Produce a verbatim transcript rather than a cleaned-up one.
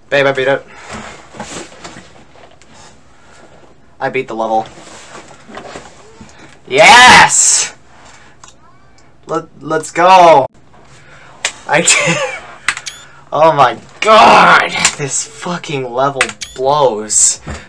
Babe, I beat it. I beat the level. Yes! Let, let's go! I did. Oh my god! This fucking level blows.